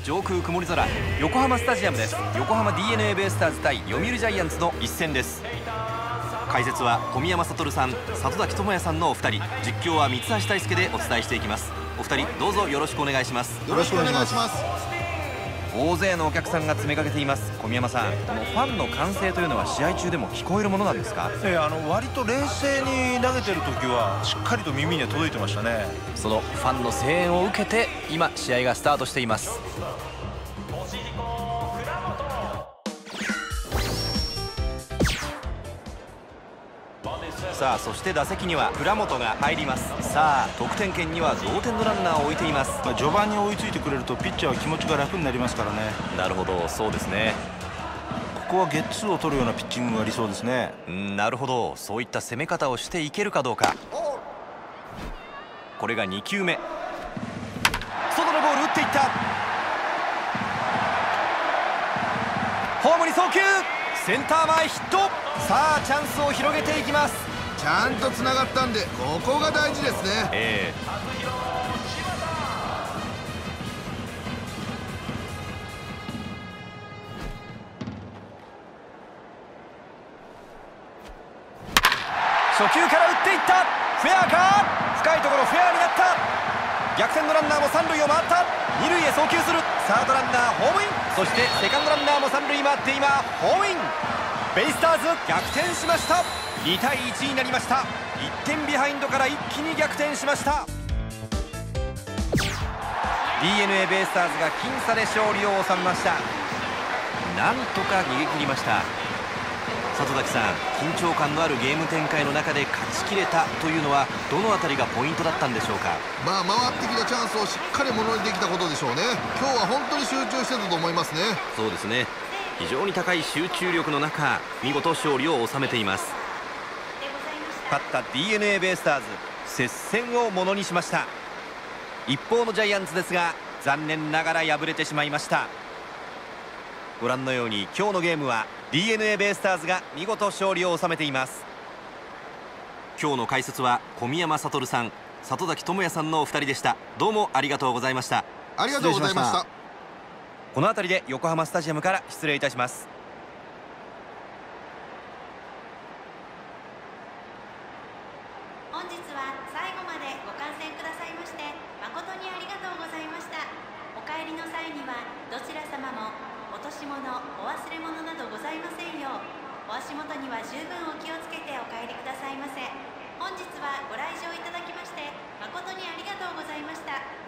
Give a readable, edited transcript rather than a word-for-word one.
上空曇り空、横浜スタジアムです。横浜 DeNA ベイスターズ対読売ジャイアンツの一戦です。解説は小宮山悟さん、里崎智也さんのお二人、実況は三橋大輔でお伝えしていきます。お二人どうぞよろしくお願いします。 よろしくお願いします。 大勢のお客さんが詰めかけています。小宮山さん、このファンの歓声というのは試合中でも聞こえるものなんですか？ 割と冷静に投げてる時はしっかりと耳には届いてましたね。 そのファンの声援を受けて今試合がスタートしています。さあ、そして打席には倉本が入ります。さあ、得点圏には同点のランナーを置いています。 序盤に追いついてくれるとピッチャーは気持ちが楽になりますからね。 なるほど、そうですね。 ここはゲッツーを取るようなピッチングがありそうですね。 なるほど、そういった攻め方をしていけるかどうか。これが2球目、外のボール打っていった。ホームに送球、センター前ヒット。さあ、チャンスを広げていきます。 ちゃんとつながったんで、ここが大事ですね。 初球から打っていった。フェアか、深いところフェアになった。逆転のランナーも三塁を回った。二塁へ送球する。サードランナーホームイン、そしてセカンドランナーも三塁回って今ホームイン。ベイスターズ逆転しました。2対1になりました。1点ビハインドから一気に逆転しました。 DeNA ベイスターズが僅差で勝利を収めました。なんとか逃げ切りました。里崎さん、緊張感のあるゲーム展開の中で勝ちきれたというのはどのあたりがポイントだったんでしょうか？ 回ってきたチャンスをしっかりものにできたことでしょうね。今日は本当に集中してたと思いますね。 そうですね、非常に高い集中力の中見事勝利を収めています。勝った DeNA ベイスターズ、接戦をものにしました。一方のジャイアンツですが残念ながら敗れてしまいました。ご覧のように今日のゲームは DeNA ベイスターズが見事勝利を収めています。今日の解説は小宮山悟さん、里崎智也さんのお二人でした。どうもありがとうございました。 ありがとうございました。 この辺りで横浜スタジアムから失礼いたします。 本日は最後までご観戦くださいまして誠にありがとうございました。お帰りの際にはどちら様も落とし物、お忘れ物などございませんよう、お足元には十分お気をつけてお帰りくださいませ。本日はご来場いただきまして誠にありがとうございました。